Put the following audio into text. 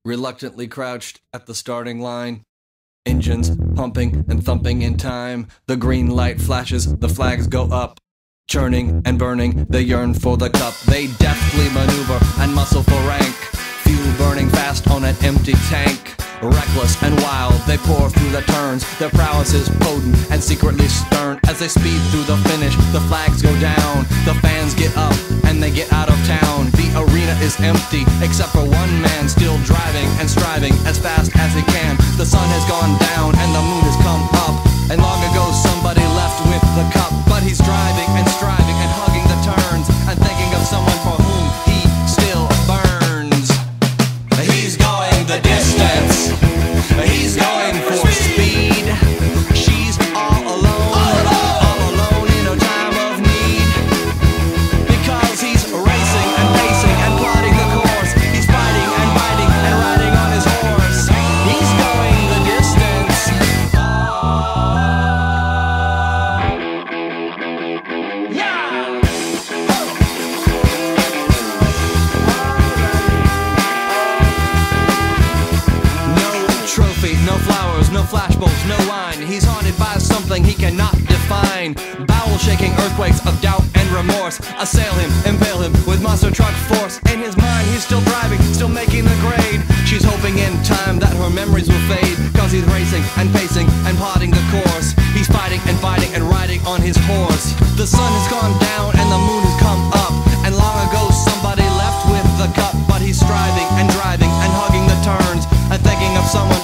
reluctantly crouched at the starting line. Engines pumping and thumping in time. The green light flashes, the flags go up. Churning and burning, they yearn for the cup. They deftly maneuver and muscle for rank. Fuel burning fast on an empty tank. Reckless and wild, they pour through the turns. Their prowess is potent and secretly stern. As they speed through the finish, the flags go down. The fans get up and they get out of town. The arena is empty, except for one man still driving and striving as fast as he can. The sun has gone down and the moon has come up. And long ago somebody left with the cup. But he's driving and striving and hugging the turns and thinking of someone for whom he still burns. He's going the distance. He's going for speed. She's all alone in a time of need. Because he's racing and pacing and plotting the course. He's fighting and biting and riding on his horse. He's going the distance. Yeah! Trophy, no flowers, no flashbulbs, no wine. He's haunted by something he cannot define. Bowel-shaking earthquakes of doubt and remorse assail him, impale him with monster truck force. In his mind he's still driving, still making the grade. She's hoping in time that her memories will fade. Cause he's racing and pacing and plotting the course. He's fighting and fighting and riding on his horse. The sun has gone down and the moon has come up. And long ago somebody left with the cup. But he's striving and driving and hugging the turns and thinking of someone